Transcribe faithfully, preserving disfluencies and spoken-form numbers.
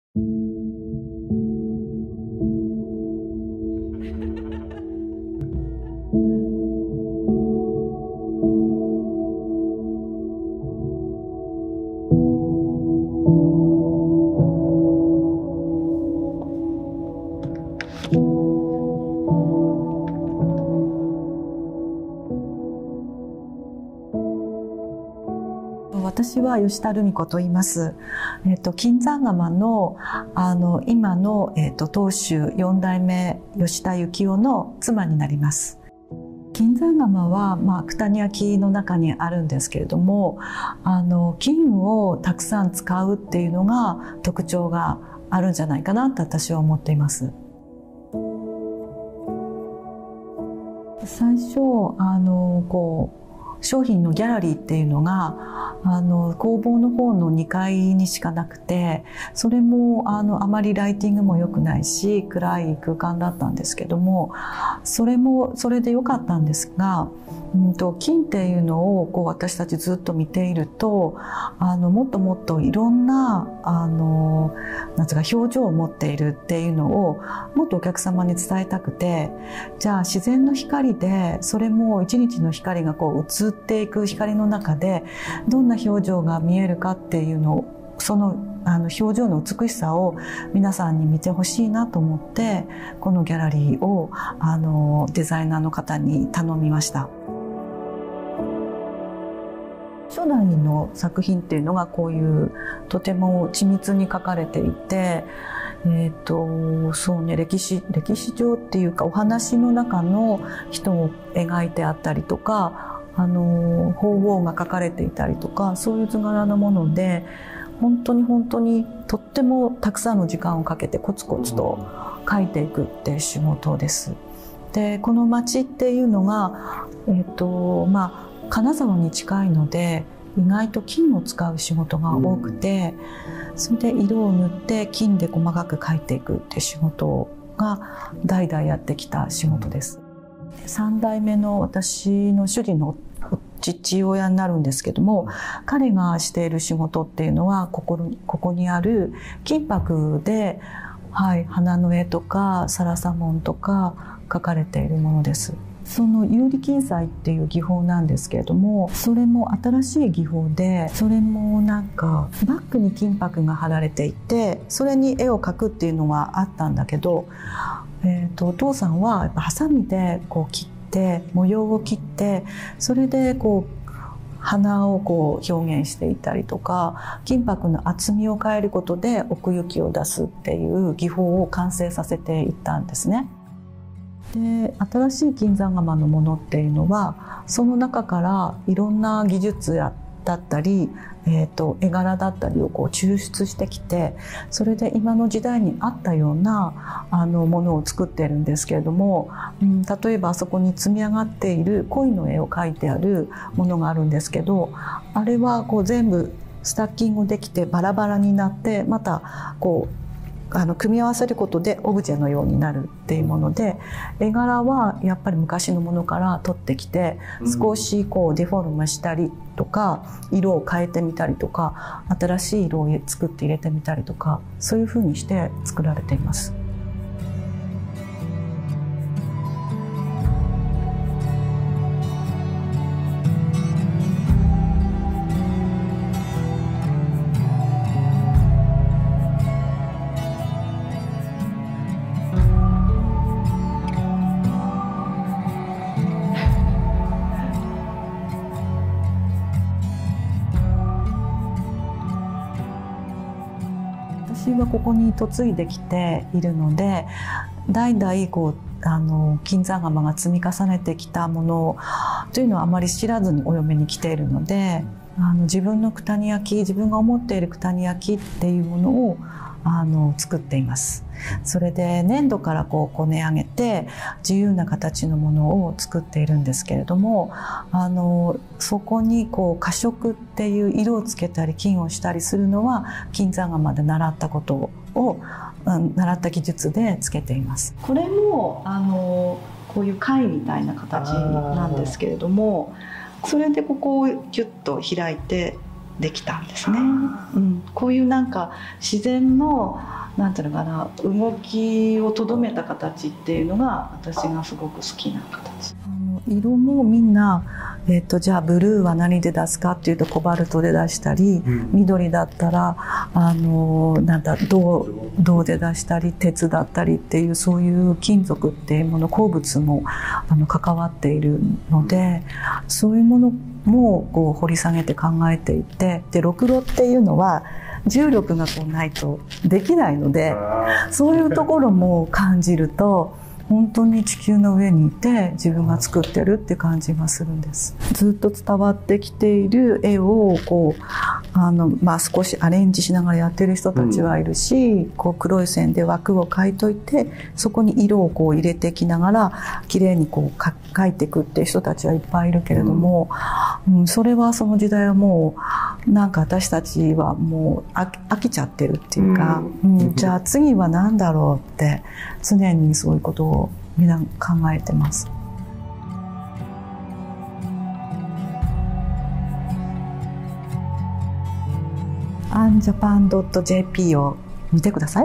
私は吉田留美子と言います。えっと、金山窯の、あの、今の、えっと、当主よん代目吉田幸男の妻になります。金山窯は、まあ、九谷焼の中にあるんですけれども、あの、金をたくさん使うっていうのが特徴があるんじゃないかなと私は思っています。最初、あの、こう、商品のギャラリーっていうのがあの工房の方のにかいにしかなくて、それもあのあまりライティングも良くないし暗い空間だったんですけども、それもそれで良かったんですが、うんと金っていうのをこう私たちずっと見ていると、あのもっともっといろんなあのなんつうか表情を持っているっていうのをもっとお客様に伝えたくて、じゃあ自然の光でそれも一日の光がこう映っていく光の中でどんな表情が見えるかっていうのを、そのあの表情の美しさを皆さんに見てほしいなと思って、このギャラリーをあのデザイナーの方に頼みました。初代の作品っていうのがこういうとても緻密に描かれていて、えっとそうね、歴史歴史上っていうかお話の中の人を描いてあったりとか、あの鳳凰が描かれていたりとか、そういう図柄のもので本当に本当にとってもたくさんの時間をかけてコツコツと描いていくって仕事です。でこの町っていうのが、えっとまあ金沢に近いので意外と金を使う仕事が多くて、それで色を塗って金で細かく描いていくって仕事が代々やってきた仕事です。さん代目の私の主人の父親になるんですけども、彼がしている仕事っていうのはここに、ここにある金箔で、はい、花の絵とか更紗紋とか描かれているものです。その有利金彩っていう技法なんですけれども、それも新しい技法で、それもなんかバッグに金箔が貼られていて、それに絵を描くっていうのはあったんだけど、えーと、お父さんはやっぱハサミでこう切って模様を切って、それでこう花をこう表現していたりとか、金箔の厚みを変えることで奥行きを出すっていう技法を完成させていったんですね。で新しい金山窯のものっていうのはその中からいろんな技術だったり、えーと、絵柄だったりをこう抽出してきて、それで今の時代に合ったようなあのものを作っているんですけれども、うん、例えばあそこに積み上がっている鯉の絵を描いてあるものがあるんですけど、あれはこう全部スタッキングできてバラバラになって、またこうあの組み合わせることでオブジェのようになるっていうもので、絵柄はやっぱり昔のものから取ってきて少しこうデフォルメしたりとか、色を変えてみたりとか、新しい色を作って入れてみたりとか、そういうふうにして作られています。私はここに嫁いできているので、代々こうあの金山窯が積み重ねてきたものというのはあまり知らずにお嫁に来ているので、あの自分の九谷焼、自分が思っている九谷焼っていうものをあの作っています。それで粘土からこうこね上げて自由な形のものを作っているんですけれども、あのそこにこう過色っていう色をつけたり金をしたりするのは金山窯で習ったことを習った技術でつけています。これもあのこういう貝みたいな形なんですけれども、それでここをギュッと開いてできたんですね。うん、こういうなんか自然のなんていうのかな、動きをとどめた形っていうのが私がすごく好きな形。あの色もみんな、えー、とじゃあブルーは何で出すかっていうとコバルトで出したり、うん、緑だったらあのなんだ銅、銅で出したり鉄だったりっていう、そういう金属っていうもの、鉱物もあの関わっているので、そういうものもこう掘り下げて考えていて、でろくろっていうのは重力がこうないとできないので、そういうところも感じると本当に地球の上にいて自分が作ってるって感じがするんです。ずっと伝わってきている絵をこうあの、まあ、少しアレンジしながらやってる人たちはいるし、うん、こう黒い線で枠を描いといてそこに色をこう入れてきながら綺麗にこう描いていくっていう人たちはいっぱいいるけれども、うんうん、それはその時代はもうなんか私たちはもう飽き、飽きちゃってるっていうか、うんうん、じゃあ次は何だろうって常にそういうことをみんな考えてます。アンジャパンドットジェーピー を見てください。